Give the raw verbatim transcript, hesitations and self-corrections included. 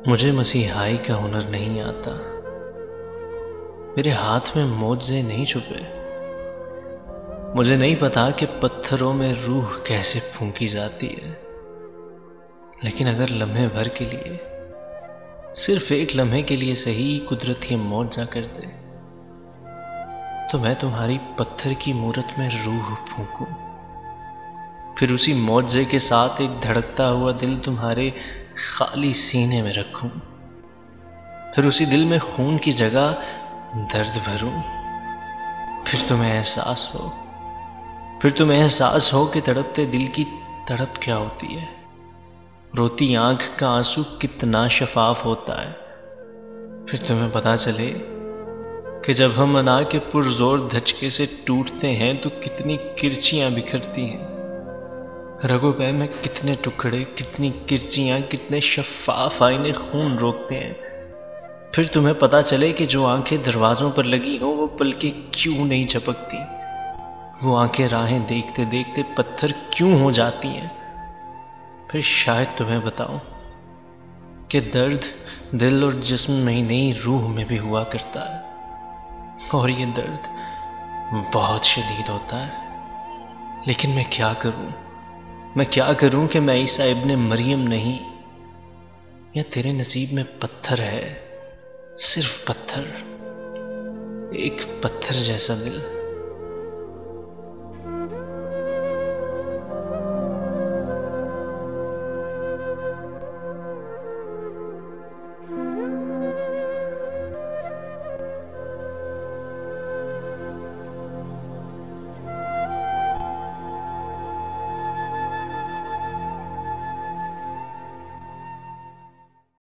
मुझे मसीहाई का हुनर नहीं आता, मेरे हाथ में मोज़े नहीं छुपे। मुझे नहीं पता कि पत्थरों में रूह कैसे फूंकी जाती है, लेकिन अगर लम्हे भर के लिए, सिर्फ एक लम्हे के लिए सही, कुदरत ये मौजा कर दे, तो मैं तुम्हारी पत्थर की मूरत में रूह फूंकूं। फिर उसी मौजे के साथ एक धड़कता हुआ दिल तुम्हारे खाली सीने में रखूं। फिर उसी दिल में खून की जगह दर्द भरूं। फिर तुम्हें एहसास हो फिर तुम्हें एहसास हो कि तड़पते दिल की तड़प क्या होती है, रोती आंख का आंसू कितना शफाफ होता है। फिर तुम्हें पता चले कि जब हम अना के पुरजोर धचके से टूटते हैं तो कितनी किरचियां बिखरती हैं, रगों पे में कितने टुकड़े, कितनी किरचियां, कितने शफाफ आईने खून रोकते हैं। फिर तुम्हें पता चले कि जो आंखें दरवाजों पर लगी हों वो पलकें क्यों नहीं झपकती, वो आंखें राहें देखते देखते पत्थर क्यों हो जाती हैं। फिर शायद तुम्हें बताऊं कि दर्द दिल और जिस्म में ही नहीं, रूह में भी हुआ करता है, और ये दर्द बहुत शदीद होता है। लेकिन मैं क्या करूं मैं क्या करूं कि मैं ईसा इब्ने मरियम नहीं, या तेरे नसीब में पत्थर है, सिर्फ पत्थर, एक पत्थर जैसा दिल।